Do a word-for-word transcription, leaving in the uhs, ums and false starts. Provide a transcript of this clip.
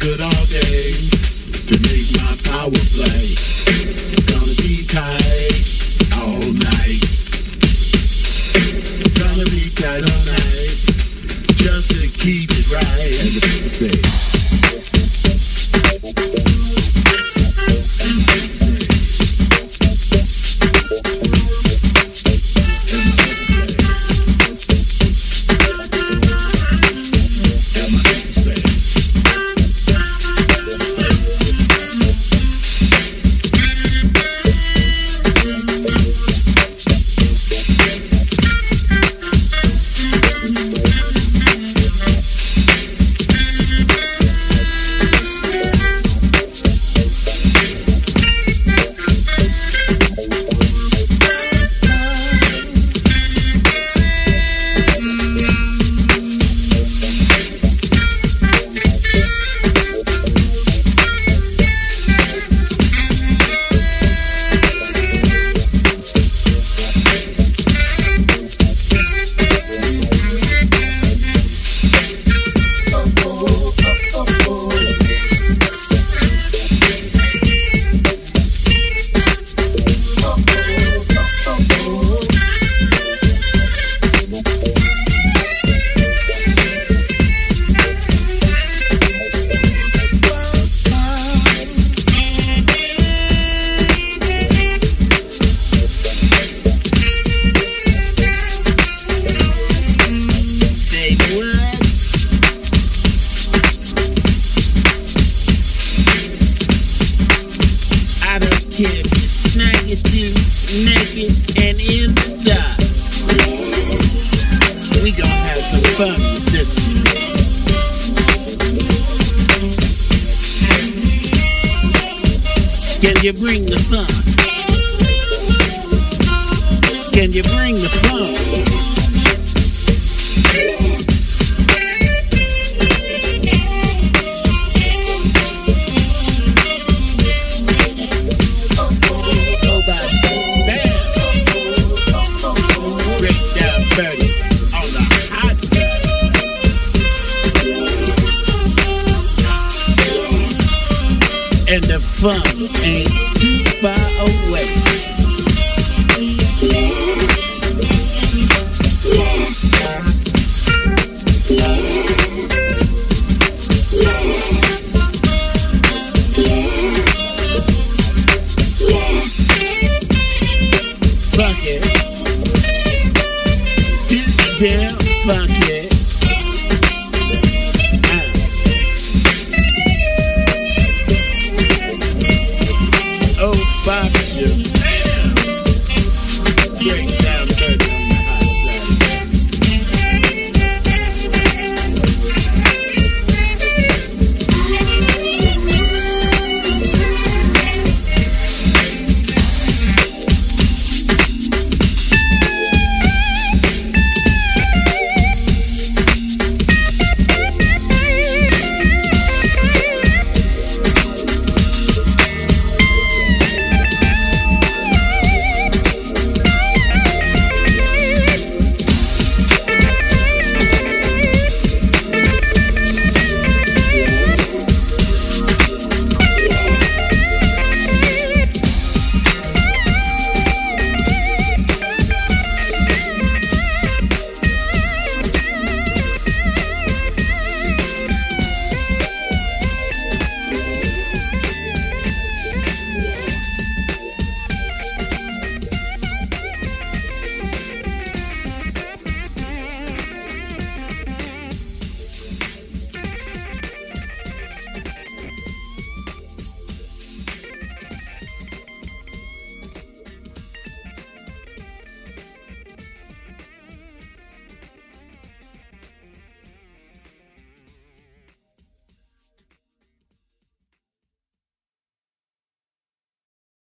good all day to make my power play. It's gonna be tight all night. It's gonna be tight all night, just to keep it right. And the people say, snag it too, naked and in the dark. We gon' have some fun with this. Can you bring the fun? Can you bring the fun? And the fun ain't too far away. Funky, this damn funky.